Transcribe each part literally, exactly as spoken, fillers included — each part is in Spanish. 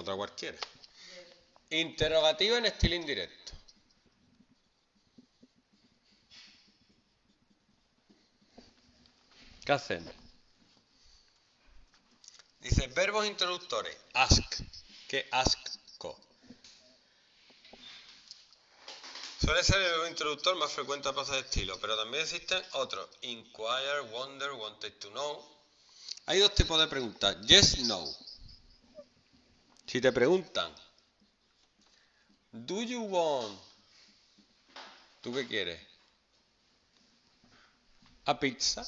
otra cualquiera. Interrogativa en estilo indirecto. ¿Qué hacemos? Dice verbos introductores. Ask. ¿Qué ask-co? Suele ser el verbo introductor más frecuente a pasar de estilo, pero también existen otros. Inquire, wonder, wanted to know. Hay dos tipos de preguntas. Yes, no. Si te preguntan, do you want? ¿Tú qué quieres? ¿A pizza?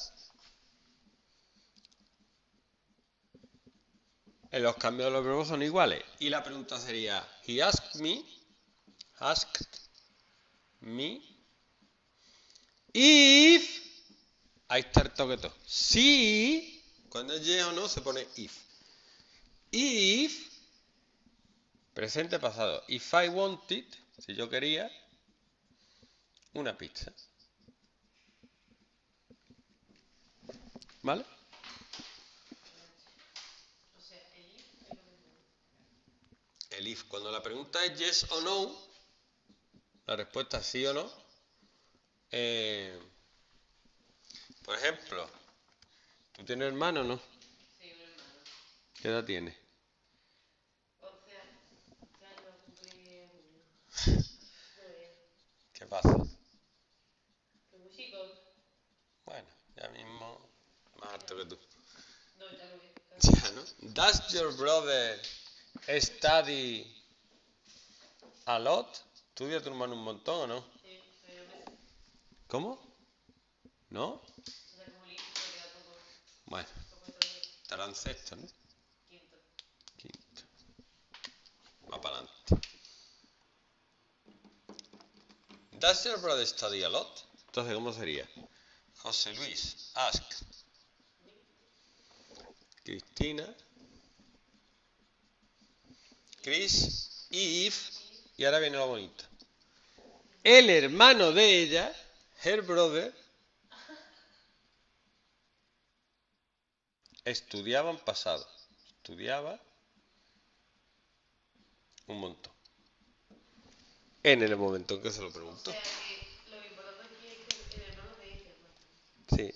En los cambios de los verbos son iguales. Y la pregunta sería, he asked me, asked me, if, ahí está el toqueto. Si, cuando es yes o no, se pone if. If, presente pasado. If I wanted, si yo quería, una pizza. ¿Vale? El if. Cuando la pregunta es yes o no, la respuesta es sí o no. Eh, por ejemplo, ¿tú tienes hermano o no? Sí, un hermano. ¿Qué edad tienes? once años cumplí en junio. ¿Qué pasa? Que muy chico. Bueno, ya mismo más alto que tú. No, ya lo vi. Ya, ¿no? Does your brother study a lot? ¿Estudia tu hermano un montón o no? Sí, pero me sé. ¿Cómo? ¿No? O sea, como listo, queda poco. Bueno, Poco todavía. estará en sexto, ¿no? Quinto. Quinto. Va para adelante. Does your brother study a lot? Entonces, ¿cómo sería? José Luis, ask. Cristina. Chris, if. Y ahora viene lo bonito. El hermano de ella, her brother, estudiaba en pasado. Estudiaba un montón. En el momento en que se lo preguntó. O sea, que lo importante aquí es que el hermano te dice, hermano. Sí.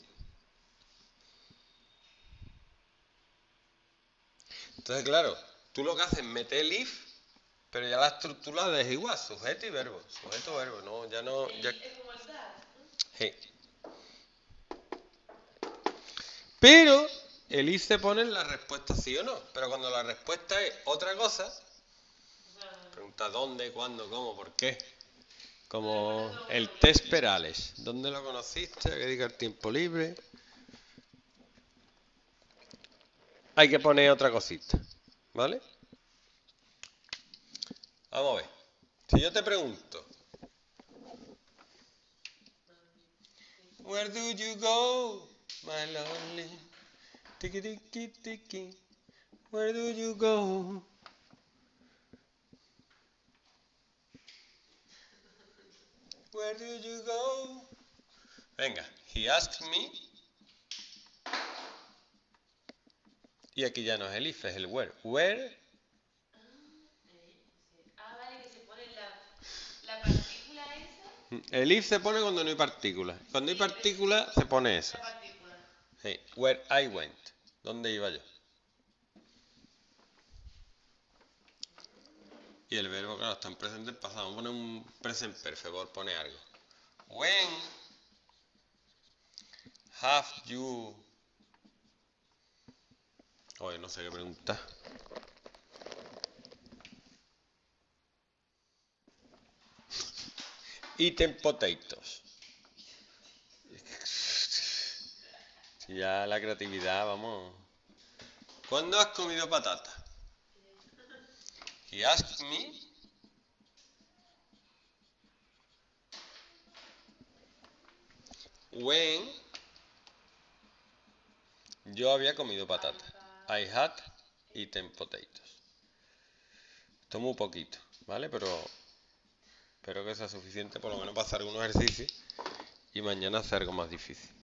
Entonces, claro, tú lo que haces es meter el if, pero ya la estructura la dejas igual, sujeto y verbo. Sujeto, verbo, no, ya no. El Ya... if es como el that, ¿no? Sí. Pero el if se pone en la respuesta sí o no. Pero cuando la respuesta es otra cosa, O sea, pregunta dónde, cuándo, cómo, por qué. Como el test Perales. ¿Dónde lo conociste? ¿A qué dedica el tiempo libre? Hay que poner otra cosita. ¿Vale? Vamos a ver. Si yo te pregunto, where do you go, my lonely? Tiki tiki tiki. Where do you go? Where do you go? Venga, he asked me. Y aquí ya no es el if, es el where. Where. ah, vale, que se pone la, la partícula esa. El if se pone cuando no hay partícula. Cuando hay partícula se pone esa. La partícula. Sí, where I went. ¿Dónde iba yo? Y el verbo, claro, está en presente pasado. Vamos a poner un present perfect por poner algo. When have you... Oye, no sé qué preguntar. Eaten potatoes. Si ya la creatividad, vamos. ¿Cuándo has comido patata? He asked me. When yo había comido patata. I had eaten potatoes. Esto es muy poquito, ¿vale? Pero espero que sea suficiente por lo menos para hacer algunos ejercicios y mañana hacer algo más difícil.